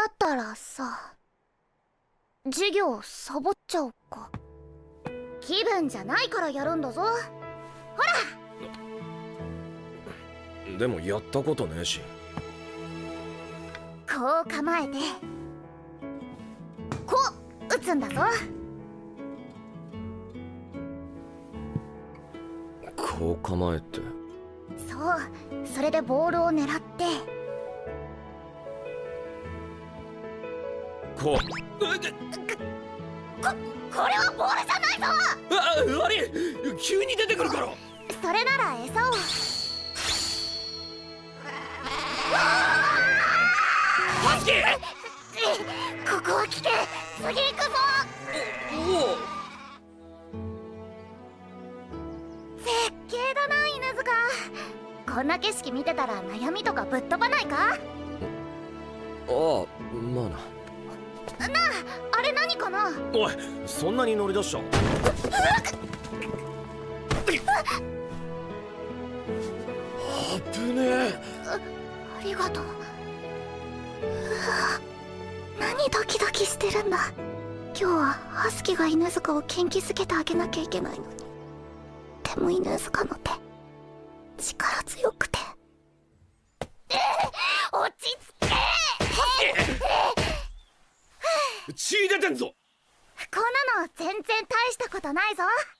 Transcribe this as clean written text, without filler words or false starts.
ったらさ、授業サボっちゃおうか。気分じゃないからやるんだぞ。ほら。でもやったことねえし。 こう構えてこう打つんだぞ。 こう構えて。 そう、それでボールを狙ってこう。 これはボールじゃないぞ。 あれ急に出てくるから。 それなら餌を。 ハスキー。 ここは危険。次行くぞ。絶景だな犬塚。こんな景色見てたら悩みとかぶっ飛ばないか。 ああ、まあな。 なあ、あれ何かな。 おい、そんなに乗り出した。危ねえ。 ありがとう。何ドキドキしてるんだ。今日はハスキが犬塚を元気づけてあげなきゃいけないのに。でも犬塚の手力強くて。落ち着け。 血出てんぞ。 こんなの全然大したことないぞ。